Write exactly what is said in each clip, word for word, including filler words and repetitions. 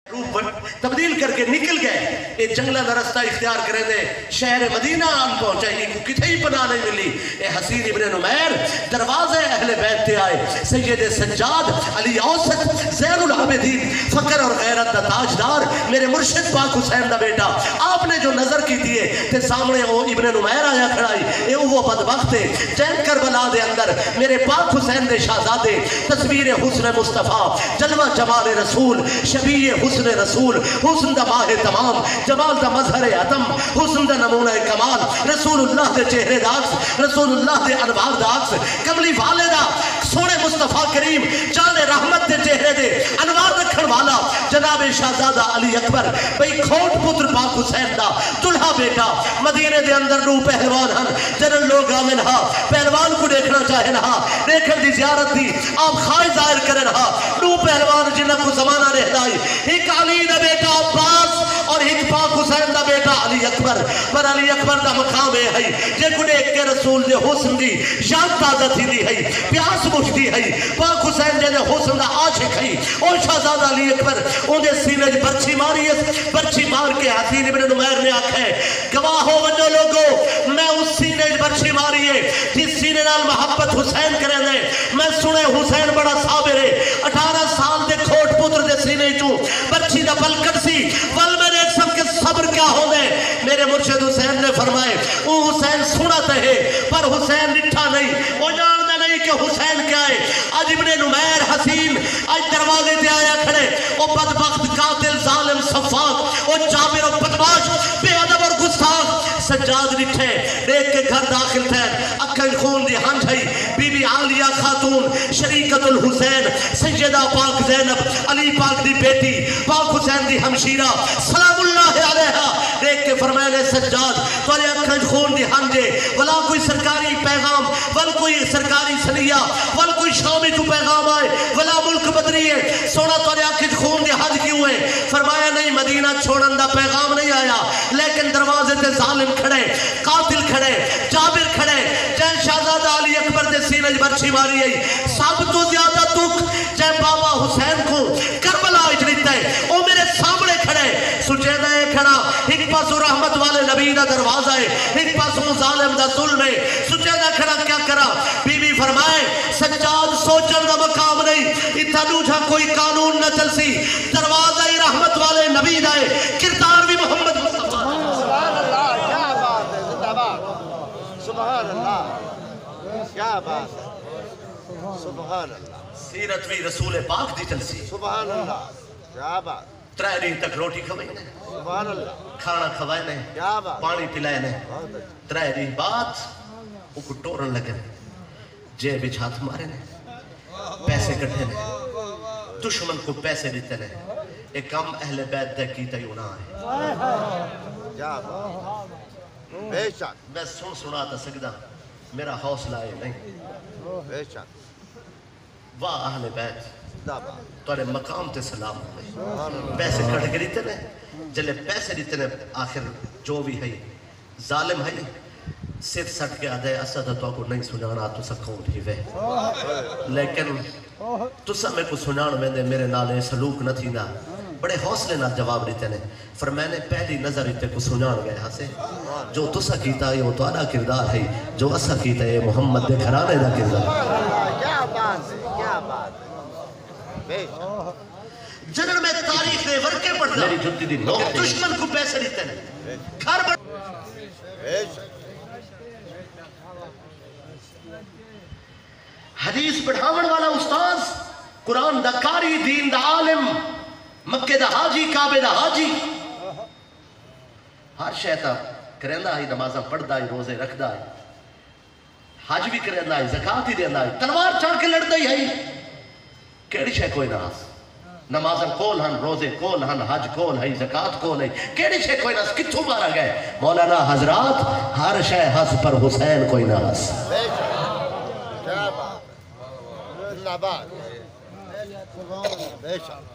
تبدیل کر کے نکل گئے اے جنگلہ دا رستہ اختیار کریں دے شہر مدینہ آن پہنچائیں گی کو کتھے ہی پناہ نہیں ملی اے حسین ابن نمیر دروازے اہل بیت تے آئے سید سجاد علی اوسط زین العابدین فقر اور غیرت دا تاجدار میرے مرشد پاک حسین دا بیٹا آپ نے جو نظر کی دیئے تے سامنے وہ ابن نمیر آیا کھڑائی اے وہ بدبخت ہے جین کربلا دے اندر میرے پاک حسین دے شہزادے تصویر حسن مصطفیٰ جلوہ جمال رسول شبیہ حسن رسول حسن دا ماہ تمام جمال دا مظہر عدم حسن دا نمونہ کمال رسول اللہ دے چہرے داکس رسول اللہ دے انوار داکس کملی والدہ سونے مصطفیٰ کریم جان رحمت دے چہرے دے انوار رکھن والا جناب شہزادہ علی اکبر بھئی کھوٹ پتر پاک حسین دا دلہا بیٹا مدینے دے اندر رو پہلوان ہن جنن لوگ آمن ہا پہلوان کو دیکھنا چاہن ہا دیکھن دی زیارت دی آپ خواہ ظاہر کرن ہا رو پہلوان جنہ کو زمانہ رہدائی ایک علی دا بیٹا عباس اور ایک پاک حسین دا بیٹا علی اکبر پر علی اکبر دا مقام ہے جے کو دیکھ کے رسول دے حسن دی شان تازہ تھی دی ہے پیاس مجھتی ہے پاک حسین جے دے حسن دا عاشق ہے اور شہزادہ علی اکبر ان دے سینے جے برچی ماری ہے برچی مار کے حسین ابن نمیر نے آکھا ہے گواہ ہو وجہ لوگوں میں اس سینے جے برچی ماری ہے جس سینے نال محبت حسین کریں دے میں سنے حسین بڑا صابر ہے اٹھارہ سال دے کھوٹ پتر دے سینے چوں برچی دا بلکٹ سی ول میں نے ایک سب کے صبر کیا ہو دے میرے مرشد حسین نے فرمائے او حسین سنت ہے پر حسین نٹھا نہیں وہ جانتا نہیں کہ حسین کیا ہے آج ابن نمیر حسین آج دروازے دے آیا کھڑے وہ بدبخت قاتل ظالم صفاق وہ جابر و بدماش بے ادب اور گستاخ سجاد نٹھے دیکھ کے گھر داخل تھے اکھن خون دی ہنج ہے بی بی عالیہ خاتون شریکت الحسین سیدہ پاک زینب علی پاک دی بیٹی پاک حسین دی ہمشیرہ سلام اللہ علیہ دیکھ کے فرمائے سجاد توڑے اکھن خون دی ہنجے ولا کوئی سرکاری پیغام ول کوئی سرکاری سنیہ ول کوئی شامی تو پیغام آئے ولا ملک بدری ہے سونا توڑے اکھن خون دی ہنج کیوں ہے فرمایا نہیں مدینہ چھوڑن دا پیغام نہیں آیا لیکن دروازے تے ظالم کھڑے قاتل کھڑے جابر کھڑے جن شہزادہ علی اکبر دے سینے برچی ماری ہے سب تو زیادہ دکھ جن بابا حسین کو کربلا اجرتا ہے وہ میرے سامنے کھڑے سجیدہ ہے کھڑا ایک پاس رحمت والے نبی دا دروازہ ہے ایک پاس ظالم دا ظلم ہے سجیدہ کھڑا کیا کرا بی بی فرمائے سجاد سوچن دا مقام نہیں اتھا دوجھا کوئی قانون نہ چل سی دروازہ ہی رحمت والے نبی دا ہے کردار بھی محمد مصطفیٰ سبحان اللہ کیا بات ہے زندہ باد سبحان اللہ کیا بات ہے سبحان اللہ سیرت بھی رسول پاک دی چلسی سبحان اللہ کیا بات ترائے دن تک روٹی کھوائے نے سبحان اللہ کھانا کھوائے نے کیا بات پانی پلائے نے ترائے دن بعد وہ کو ٹورن لگے جے بچ ہاتھ مارے نے پیسے کٹھے نے دشمن کو پیسے دیتے نے ایک کم اہل بیت دے کی تیونا ہے کیا بات بے شک میں سن سنا تا سکدا میرا حوصلہ ہے نہیں بے شک واہ اہل بیت زندہ باد توڑے مقام تے سلام ہوئے پیسے کٹ کے دیتے نے جلے پیسے دیتے نے آخر جو بھی ہے ظالم ہے صرف سٹ کے آدھے اسد تو کو نہیں سنانا تو سکھوں ہی وے لیکن تو سب میں کو سنان میں دے میرے نالے سلوک نہ تھی نا بڑے حوصلے نہ جواب دیتے نے پھر میں نے پہلی نظر اتے کو سنان گئے ہاں سے جو تسا کیتا ہے وہ تو آدھا کردار ہے جو اسا کیتا ہے محمد دے گھرانے دا کردار کیا بات ہے کیا بات ہے بے شک جنر میں تاریخ دے ورکے پڑھتا میری جتی دی لوگ دشمن کو پیسے دیتے ہیں گھر بڑھ بے شک حدیث پڑھاون والا استاذ قرآن دا کاری دین دا عالم مکہ دا حاجی کعبے دا حاجی ہر شیطہ کرندہ ہی نمازہ پڑھدا ہی روزے رکھدا ہی حج بھی کرندہ ہی زکاة ہی دیندہ ہی تلوار چڑھ کے لڑدا ہی ہے کیڑی شے کوئی ناس نمازن کول ہن روزے کول ہن حج کول ہے زکاة کول ہے کیڑی شے کوئی ناس کتھوں مارا گئے مولانا حضرات ہر شے حس پر حسین کوئی ناس بے شک کیا بات ہے زندہ باد بے شک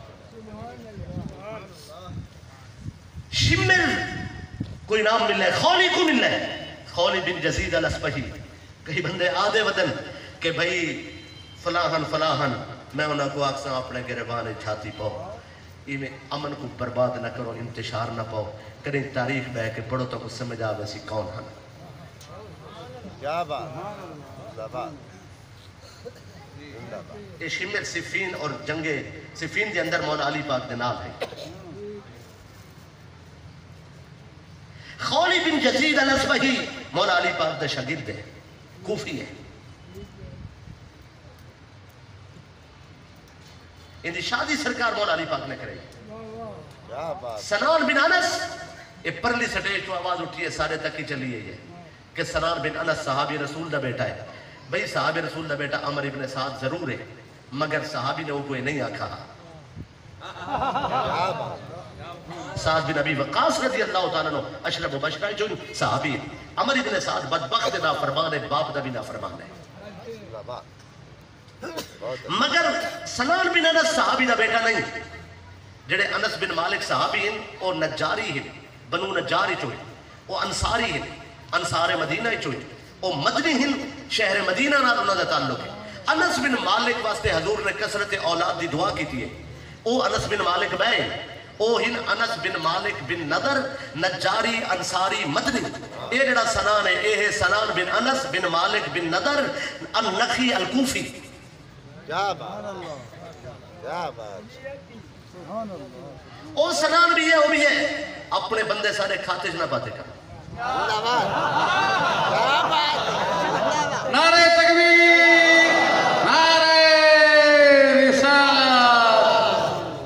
شمر کوئی نام مل ہے خولی کو مل ہے خولی بن جزید الاسپہی کئی بندے آدھے وطن کہ بھئی فلاحن فلاحن میں انہاں کو آکساں اپنے گربانے چھاتی پاؤ میں امن کو برباد نہ کرو، انتشار نہ پاؤ، کریں تاریخ بہ کے پڑھو تو کچھ سمجھ آوے سی کون ہن۔ کیا بات زندہ باد زندہ باد۔ یہ شمر صفین اور جنگ صفین دے اندر مولا علی پاک دے نال ہے۔ خولی بن جزید الاسبہی مولا علی پاک دے شاگرد ہے، کوفی ہے۔ ان دی شادی سرکار مولا علی پاک نے کرے۔ کیا بات۔ سنان بن انس، یہ پرلی سٹیج تو آواز اٹھی ہے سارے تک ہی چلی ہے یہ کہ سنان بن انس صحابی رسول دا بیٹا ہے۔ بھئی صحابی رسول دا بیٹا عمر ابن سعد ضرور ہے، مگر صحابی نے وہ کوئی نہیں آکھا۔ کیا بات۔ سعد بن ابی وقاص رضی اللہ تعالیٰ عنہ اشرف مبشرہ جو صحابی ہے۔ عمر ابن سعد بدبخت نافرمان ہے، باپ دا بھی نافرمان ہے، زندہ باد۔ مگر سنان بن انس صحابی دا بیٹا نہیں۔ جڑے انس بن مالک صحابی ہیں اور نجاری ہیں، بنو نجاری چوئی، وہ انصاری ہیں، انصار مدینہ چوئی، وہ مدنی ہیں، شہر مدینہ نال انہوں نے تعلق ہے۔ انس بن مالک واسطے حضور نے کثرت اولاد دی دعا کی تھی ہے۔ وہ انس بن مالک بے او ہن انس بن مالک بن نضر نجاری انصاری مدنی۔ اے جڑا سنان ہے اے ہے سنان بن انس بن مالک بن نضر النخی الکوفی۔ کیا بات کیا بات۔ او سنان بھی ہے وہ بھی ہے، اپنے بندے سارے کھاتے نہ پاتے کر۔ زندہ باد کیا بات۔ نعرہ تکبیر، نعرہ رسالت۔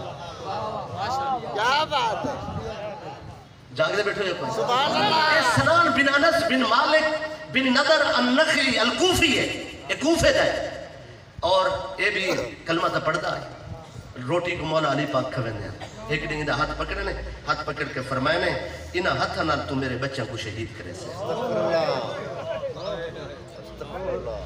کیا بات ہے۔ جاگتے بیٹھو یہ کوئی سبحان اللہ۔ اے سنان بن انس بن مالک بن نضر النخی الکوفی ہے، یہ کوفے دا ہے، اور یہ بھی کلمہ تا پڑھتا ہے۔ روٹی کو مولا علی پاک کھویں دیا، ایک دن دا ہاتھ پکڑے نے، ہاتھ پکڑ کے فرمائے نے انہا ہاتھ نال تو میرے بچوں کو شہید کرے سے۔ استغفر اللہ استغفر اللہ۔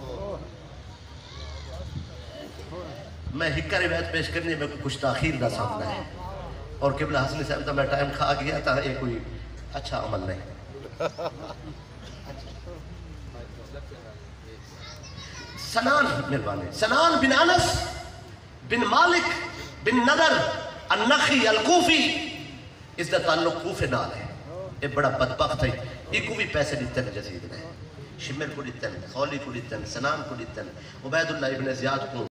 میں ہکا روایت پیش کرنی میں کچھ تاخیر دا سامنا ہے، اور قبلہ حسنی صاحب تا میں ٹائم کھا گیا تھا، یہ کوئی اچھا عمل نہیں۔ سنان مہربانی، سنان بن انس بن مالک بن نضر النخی الکوفی، اس دا تعلق کوفے نال ہے۔ یہ بڑا بدبخت ہے، یہ کو بھی پیسے دیتے ہیں جزید نے، شمر کو دیتے ہیں، خولی کو دیتے ہیں، سنان کو دیتے ہیں، عبید اللہ ابن زیاد کو